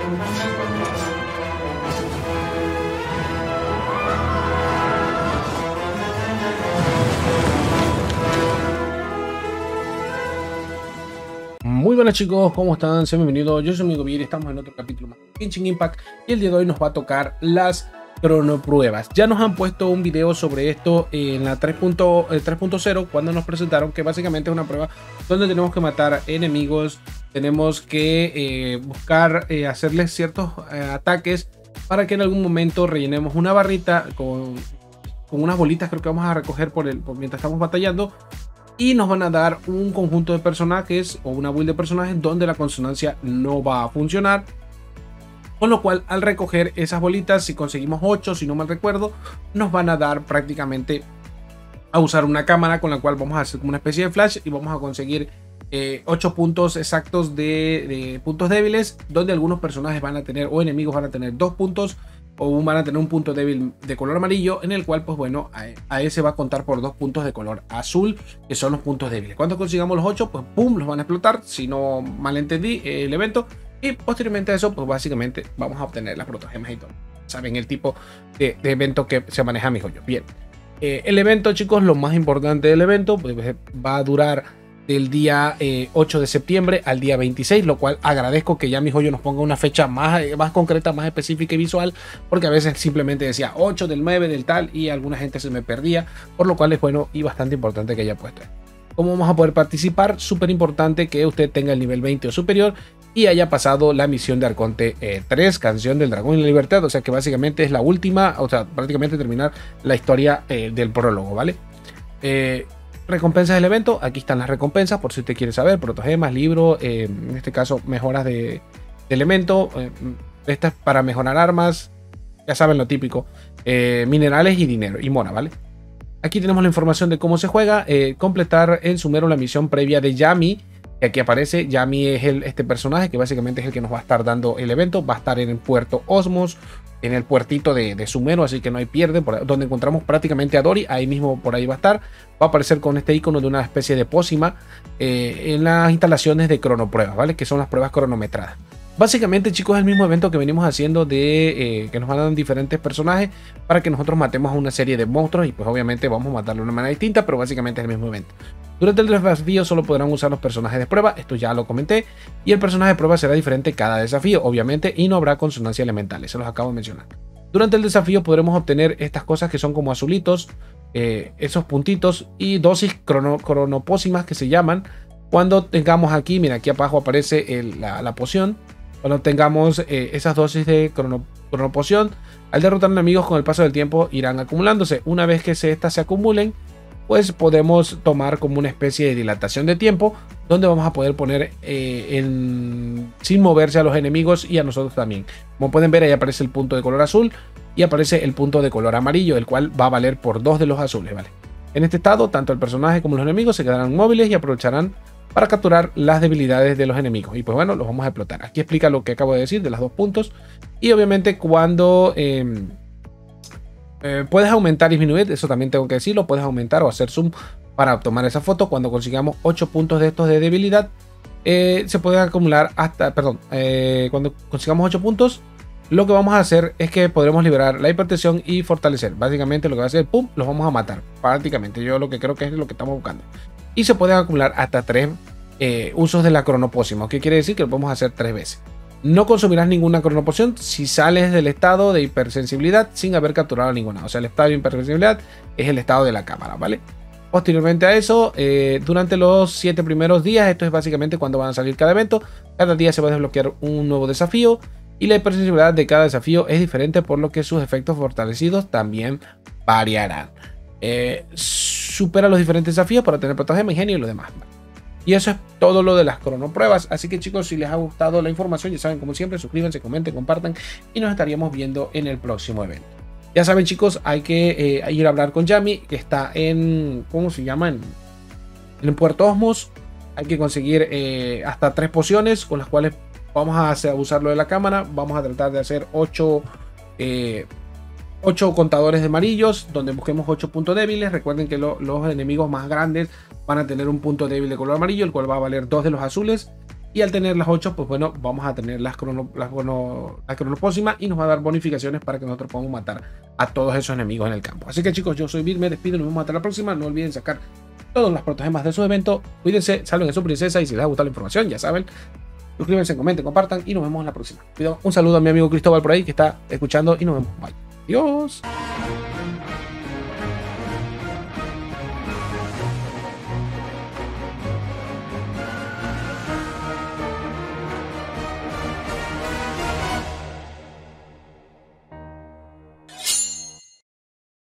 Muy buenas chicos, ¿cómo están? Sean bienvenidos, yo soy mi amigo Vir, estamos en otro capítulo más de Genshin Impact y el día de hoy nos va a tocar las cronopruebas. Ya nos han puesto un video sobre esto en la 3.0 cuando nos presentaron que básicamente es una prueba donde tenemos que matar enemigos, tenemos que buscar hacerles ciertos ataques para que en algún momento rellenemos una barrita con unas bolitas, creo que vamos a recoger mientras estamos batallando. Y nos van a dar un conjunto de personajes o una build de personajes donde la consonancia no va a funcionar. Con lo cual, al recoger esas bolitas, si conseguimos 8, si no mal recuerdo, nos van a dar prácticamente a usar una cámara con la cual vamos a hacer como una especie de flash y vamos a conseguir 8 puntos exactos de puntos débiles, donde algunos personajes van a tener o enemigos van a tener 2 puntos o van a tener un punto débil de color amarillo, en el cual pues bueno, a ese va a contar por 2 puntos de color azul, que son los puntos débiles. Cuando consigamos los 8, pues pum, los van a explotar, si no malentendí el evento, y posteriormente a eso pues básicamente vamos a obtener las protogemas y todo. Saben el tipo de evento que se maneja mi joyo. Bien, el evento chicos, lo más importante del evento pues va a durar del día 8 de septiembre al día 26, lo cual agradezco que ya mi joyo nos ponga una fecha más concreta, más específica y visual, porque a veces simplemente decía 8 del 9 del tal y alguna gente se me perdía, por lo cual es bueno y bastante importante que haya puesto. ¿Cómo vamos a poder participar? Súper importante que usted tenga el nivel 20 o superior y haya pasado la misión de Arconte 3, Canción del Dragón y la Libertad, o sea que básicamente es la última, o sea, prácticamente terminar la historia del prólogo, ¿vale? Recompensas del evento, aquí están las recompensas por si usted quiere saber, protogemas, libro, en este caso mejoras de elemento, estas para mejorar armas, ya saben lo típico, minerales y dinero y mona, ¿vale? Aquí tenemos la información de cómo se juega, completar en sumero la misión previa de Yami, que aquí aparece. Yami es este personaje que básicamente es el que nos va a estar dando el evento, va a estar en el puerto Osmos, en el puertito de Sumero, así que no hay pierde, donde encontramos prácticamente a Dori, ahí mismo por ahí va a estar, va a aparecer con este icono de una especie de pócima en las instalaciones de cronopruebas, ¿vale? Que son las pruebas cronometradas. Básicamente chicos es el mismo evento que venimos haciendo de que nos van a dar diferentes personajes para que nosotros matemos a una serie de monstruos y pues obviamente vamos a matarlo de una manera distinta, pero básicamente es el mismo evento. Durante el desafío solo podrán usar los personajes de prueba, esto ya lo comenté, y el personaje de prueba será diferente cada desafío, obviamente, y no habrá consonancia elemental, se los acabo de mencionar. Durante el desafío podremos obtener estas cosas que son como azulitos, esos puntitos y dosis cronopósimas que se llaman. Cuando tengamos aquí, mira, aquí abajo aparece la poción. Cuando tengamos esas dosis de cronopoción, al derrotar enemigos con el paso del tiempo irán acumulándose. Una vez que estas se acumulen, pues podemos tomar como una especie de dilatación de tiempo, donde vamos a poder poner sin moverse a los enemigos y a nosotros también. Como pueden ver, ahí aparece el punto de color azul y aparece el punto de color amarillo, el cual va a valer por 2 de los azules, ¿vale? En este estado, tanto el personaje como los enemigos se quedarán móviles y aprovecharán para capturar las debilidades de los enemigos. Y pues bueno, los vamos a explotar. Aquí explica lo que acabo de decir de los 2 puntos. Y obviamente cuando puedes aumentar y disminuir, eso también tengo que decirlo, puedes aumentar o hacer zoom para tomar esa foto. Cuando consigamos 8 puntos de estos de debilidad, se pueden acumular hasta, cuando consigamos 8 puntos, lo que vamos a hacer es que podremos liberar la hipertensión y fortalecer. Básicamente lo que va a hacer, pum, los vamos a matar. Prácticamente, yo lo que creo que es lo que estamos buscando. Y se pueden acumular hasta 3 usos de la cronopósima, que quiere decir que lo podemos hacer 3 veces. No consumirás ninguna cronopoción si sales del estado de hipersensibilidad sin haber capturado ninguna. O sea, el estado de hipersensibilidad es el estado de la cámara, ¿vale? Posteriormente a eso, durante los 7 primeros días, esto es básicamente cuando van a salir cada evento. Cada día se va a desbloquear un nuevo desafío y la hipersensibilidad de cada desafío es diferente, por lo que sus efectos fortalecidos también variarán. Supera los diferentes desafíos para tener protogema, ingenio y lo demás. Y eso es todo lo de las cronopruebas. Así que chicos, si les ha gustado la información, ya saben, como siempre, suscríbanse, comenten, compartan y nos estaríamos viendo en el próximo evento. Ya saben chicos, hay que ir a hablar con Yami, que está en, ¿cómo se llama? En Puerto Osmos. Hay que conseguir hasta 3 pociones con las cuales vamos a usarlo de la cámara. Vamos a tratar de hacer 8 contadores de amarillos, donde busquemos 8 puntos débiles. Recuerden que los enemigos más grandes van a tener un punto débil de color amarillo, el cual va a valer 2 de los azules. Y al tener las 8, pues bueno, vamos a tener la cronopócima y nos va a dar bonificaciones para que nosotros podamos matar a todos esos enemigos en el campo. Así que chicos, yo soy Vir, me despido, nos vemos hasta la próxima. No olviden sacar todas las protogemas de su evento. Cuídense, salven a su princesa y si les ha gustado la información, ya saben, suscríbanse, comenten, compartan y nos vemos en la próxima. Un saludo a mi amigo Cristóbal por ahí que está escuchando y nos vemos. Bye. Adiós.